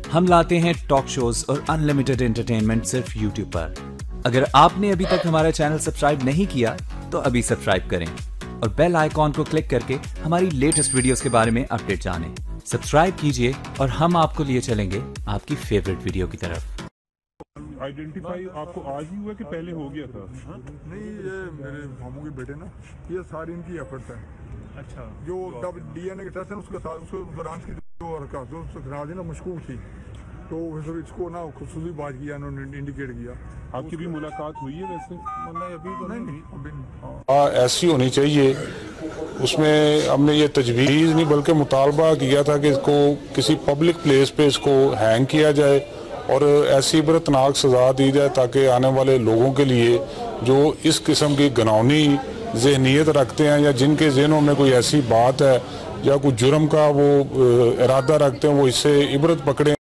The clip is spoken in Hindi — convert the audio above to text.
हम लाते हैं टॉक शोज और अनलिमिटेड एंटरटेनमेंट सिर्फ यूट्यूब पर। अगर आपने अभी तक हमारा चैनल सब्सक्राइब नहीं किया तो अभी सब्सक्राइब करें और बेल आइकॉन को क्लिक करके हमारी लेटेस्ट वीडियोस के बारे में अपडेट जानें। सब्सक्राइब कीजिए और हम आपको लिए चलेंगे आपकी फेवरेट वीडियो की तरफ। आइडेंटिफाई आपको आज ही हुआ कि पहले हो गया था? नहीं, ये मेरे मामू के बेटे ना, ये सारी इनकी एफर्ट्स हैं। अच्छा, जो तब डीएनए के टेस्ट है उसके साथ उसको दौरान की जो खराज ना मशकूक थी, तो फिर इसको ना खुसूसी बात किया, उन्होंने इंडिकेट किया। आपकी भी मुलाकात हुई है वैसे? अभी तो नहीं। ऐसी होनी चाहिए। उसमें हमने ये तजवीज़ नहीं बल्कि मुतालबा किया था कि इसको किसी पब्लिक प्लेस पे इसको हैंग किया जाए और ऐसी इबरतनाक सज़ा दी जाए ताकि आने वाले लोगों के लिए जो इस किस्म की घिनौनी ज़हनियत रखते हैं या जिनके ज़हनों में कोई ऐसी बात है या कोई जुर्म का वो इरादा रखते हैं, वो इससे इबरत पकड़े।